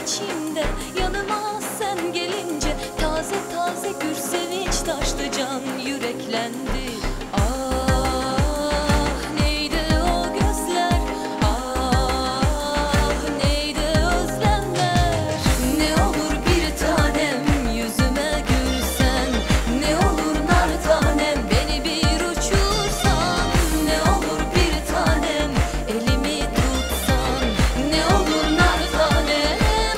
içimde, yanıma sen gelince taze taze gür sevinç taştı, can yüreklendi. Ah neydi o gözler, ah neydi özlemler. Ne olur bir tanem yüzüme gülsen, ne olur nar tanem beni bir uçursan, ne olur bir tanem elimi tutsan, ne olur nar tanem.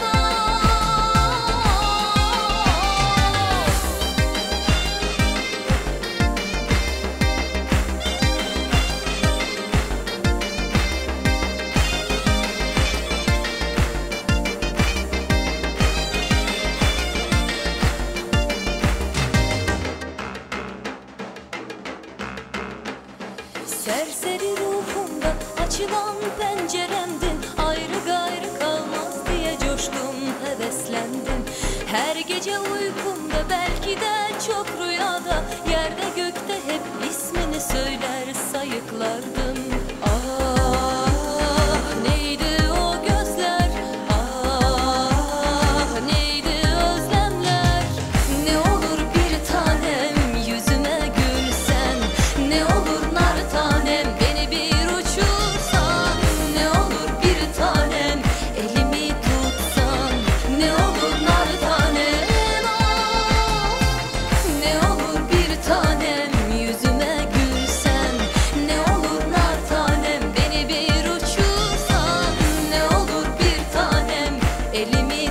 Serseri ruhumda açılan penceremdin, ayrı gayrı kalmaz diye coştum, heveslendim. Her gece uykumda, belki de çok rüyada, yerde gökte hep ismini söyler sayıklardım. Ah neydi o gözler, ah neydi özlemler. Ne olur bir tanem yüzüme gülsen, ne olur nar tanem beni bir uçursan, ne olur bir tanem elimi tutsan, ne olur nar tanem. Ah ne olur bir tanem yüzüme gülsen, ne olur nar tanem beni bir uçursan, ne olur bir tanem elimi